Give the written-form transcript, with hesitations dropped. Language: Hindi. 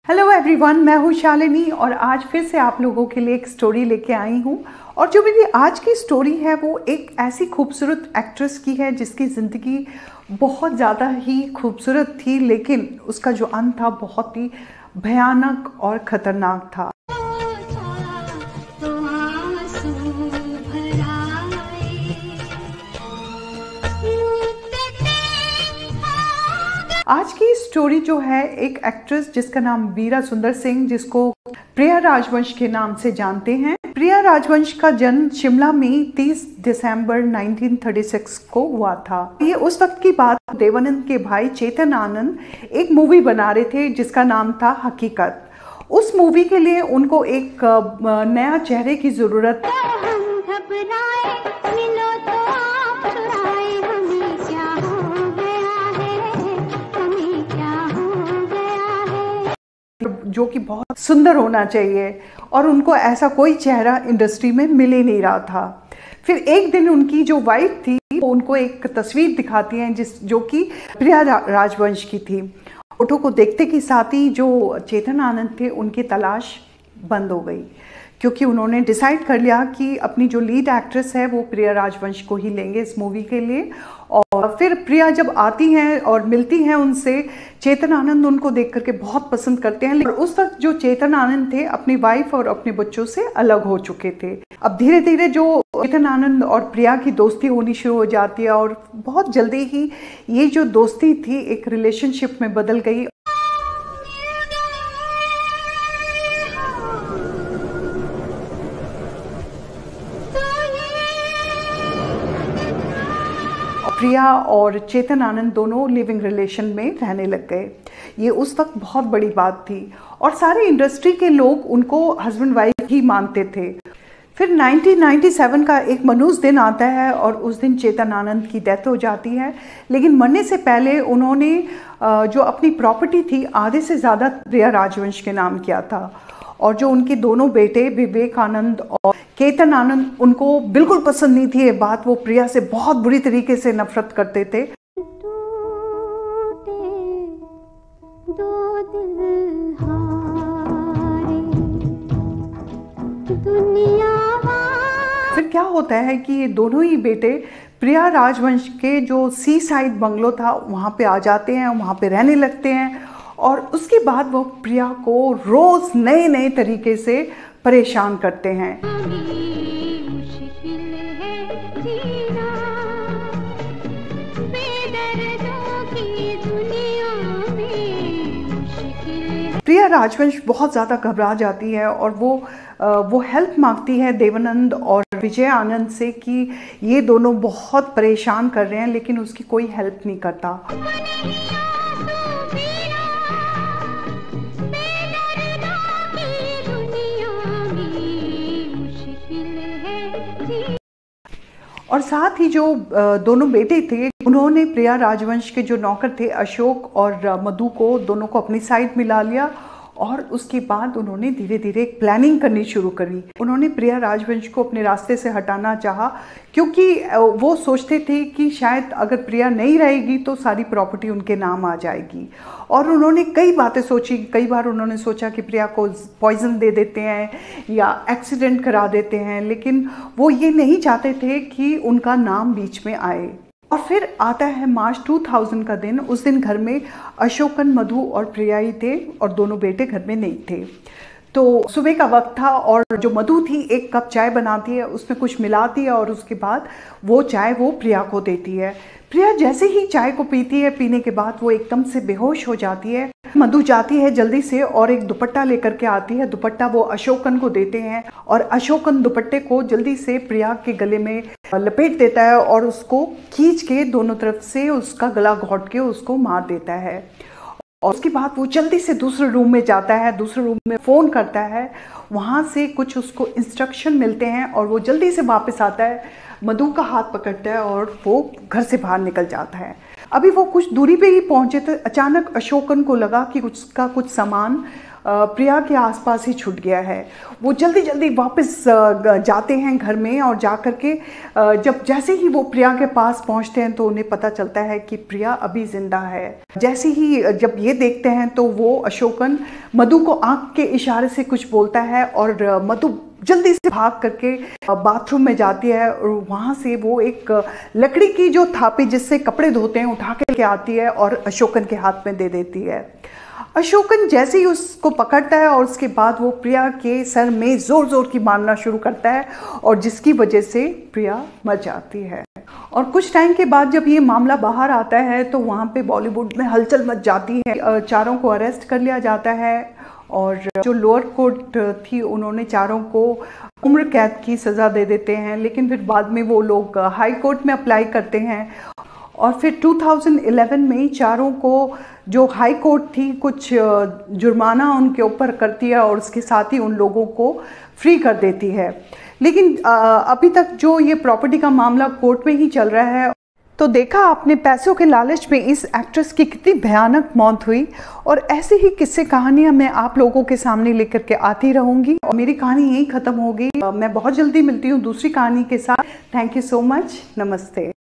हेलो एवरीवन, मैं हूँ शालिनी और आज फिर से आप लोगों के लिए एक स्टोरी लेके आई हूँ। और जो मेरी आज की स्टोरी है वो एक ऐसी खूबसूरत एक्ट्रेस की है जिसकी ज़िंदगी बहुत ज़्यादा ही खूबसूरत थी, लेकिन उसका जो अंत था बहुत ही भयानक और ख़तरनाक था। आज की स्टोरी जो है एक एक्ट्रेस जिसका नाम वीरा सुंदर सिंह, जिसको प्रिया राजवंश के नाम से जानते हैं। प्रिया राजवंश का जन्म शिमला में 30 दिसंबर 1936 को हुआ था। ये उस वक्त की बात, देवानंद के भाई चेतन आनंद एक मूवी बना रहे थे जिसका नाम था हकीकत। उस मूवी के लिए उनको एक नया चेहरे की जरूरत। जो कि बहुत सुंदर होना चाहिए और उनको ऐसा कोई चेहरा इंडस्ट्री में मिल ही नहीं रहा था। फिर एक दिन उनकी जो वाइफ थी वो उनको एक तस्वीर दिखाती हैं जो कि प्रिया राजवंश की थी। फोटो को देखते के साथ ही जो चेतन आनंद थे उनकी तलाश बंद हो गई, क्योंकि उन्होंने डिसाइड कर लिया कि अपनी जो लीड एक्ट्रेस है वो प्रिया राजवंश को ही लेंगे इस मूवी के लिए। और फिर प्रिया जब आती हैं और मिलती हैं उनसे, चेतन आनंद उनको देख करके बहुत पसंद करते हैं। लेकिन उस वक्त जो चेतन आनंद थे अपनी वाइफ और अपने बच्चों से अलग हो चुके थे। अब धीरे धीरे जो चेतन आनंद और प्रिया की दोस्ती होनी शुरू हो जाती है और बहुत जल्दी ही ये जो दोस्ती थी एक रिलेशनशिप में बदल गई। प्रिया और चेतन आनंद दोनों लिविंग रिलेशन में रहने लग गए। ये उस वक्त बहुत बड़ी बात थी और सारे इंडस्ट्री के लोग उनको हस्बैंड वाइफ ही मानते थे। फिर 1997 का एक मनूस दिन आता है और उस दिन चेतन आनंद की डेथ हो जाती है। लेकिन मरने से पहले उन्होंने जो अपनी प्रॉपर्टी थी आधे से ज़्यादा प्रिया राजवंश के नाम किया था। और जो उनके दोनों बेटे विवेक आनंद और केतन आनंद, उनको बिल्कुल पसंद नहीं थी ये बात। वो प्रिया से बहुत बुरी तरीके से नफरत करते थे। फिर क्या होता है कि ये दोनों ही बेटे प्रिया राजवंश के जो सी साइड बंगलो था वहाँ पे आ जाते हैं, वहाँ पे रहने लगते हैं। और उसके बाद वो प्रिया को रोज नए नए तरीके से परेशान करते हैं। प्रिया राजवंश बहुत ज़्यादा घबरा जाती है और वो हेल्प मांगती है देवानंद और विजय आनंद से कि ये दोनों बहुत परेशान कर रहे हैं, लेकिन उसकी कोई हेल्प नहीं करता। और साथ ही जो दोनों बेटे थे उन्होंने प्रिया राजवंश के जो नौकर थे अशोक और मधु को, दोनों को अपनी साइड मिला लिया। और उसके बाद उन्होंने धीरे धीरे एक प्लानिंग करनी शुरू करी। उन्होंने प्रिया राजवंश को अपने रास्ते से हटाना चाहा, क्योंकि वो सोचते थे कि शायद अगर प्रिया नहीं रहेगी तो सारी प्रॉपर्टी उनके नाम आ जाएगी। और उन्होंने कई बातें सोची। कई बार उन्होंने सोचा कि प्रिया को पॉइजन दे देते हैं या एक्सीडेंट करा देते हैं, लेकिन वो ये नहीं चाहते थे कि उनका नाम बीच में आए। और फिर आता है मार्च 2000 का दिन। उस दिन घर में अशोकन, मधु और प्रिया ही थे और दोनों बेटे घर में नहीं थे। तो सुबह का वक्त था और जो मधु थी एक कप चाय बनाती है, उसमें कुछ मिलाती है और उसके बाद वो चाय वो प्रिया को देती है। प्रिया जैसे ही चाय को पीती है, पीने के बाद वो एकदम से बेहोश हो जाती है। मधु जाती है जल्दी से और एक दुपट्टा लेकर के आती है। दुपट्टा वो अशोकन को देते हैं और अशोकन दुपट्टे को जल्दी से प्रिया के गले में लपेट देता है और उसको खींच के दोनों तरफ से उसका गला घोंट के उसको मार देता है। और उसके बाद वो जल्दी से दूसरे रूम में जाता है, दूसरे रूम में फ़ोन करता है। वहाँ से कुछ उसको इंस्ट्रक्शन मिलते हैं और वो जल्दी से वापस आता है, मधु का हाथ पकड़ता है और वो घर से बाहर निकल जाता है। अभी वो कुछ दूरी पे ही पहुँचे तो अचानक अशोकन को लगा कि उसका कुछ सामान प्रिया के आसपास ही छूट गया है। वो जल्दी जल्दी वापस जाते हैं घर में और जा कर के जब जैसे ही वो प्रिया के पास पहुंचते हैं तो उन्हें पता चलता है कि प्रिया अभी जिंदा है। जैसे ही जब ये देखते हैं तो वो अशोकन मधु को आंख के इशारे से कुछ बोलता है और मधु जल्दी से भाग करके बाथरूम में जाती है और वहाँ से वो एक लकड़ी की जो थापी जिससे कपड़े धोते हैं उठा के आती है और अशोकन के हाथ में दे देती है। अशोकन जैसे ही उसको पकड़ता है और उसके बाद वो प्रिया के सर में जोर जोर की मारना शुरू करता है और जिसकी वजह से प्रिया मर जाती है। और कुछ टाइम के बाद जब ये मामला बाहर आता है तो वहाँ पे बॉलीवुड में हलचल मच जाती है। चारों को अरेस्ट कर लिया जाता है और जो लोअर कोर्ट थी उन्होंने चारों को उम्र कैद की सज़ा दे देते हैं, लेकिन फिर बाद में वो लोग हाई कोर्ट में अप्लाई करते हैं और फिर 2011 में चारों को जो हाई कोर्ट थी कुछ जुर्माना उनके ऊपर करती है और उसके साथ ही उन लोगों को फ्री कर देती है। लेकिन अभी तक जो ये प्रॉपर्टी का मामला कोर्ट में ही चल रहा है। तो देखा आपने पैसों के लालच में इस एक्ट्रेस की कितनी भयानक मौत हुई और ऐसे ही किस्से कहानियां मैं आप लोगों के सामने लेकर के आती रहूंगी और मेरी कहानी यही खत्म होगी। मैं बहुत जल्दी मिलती हूँ दूसरी कहानी के साथ। Thank you so much. नमस्ते।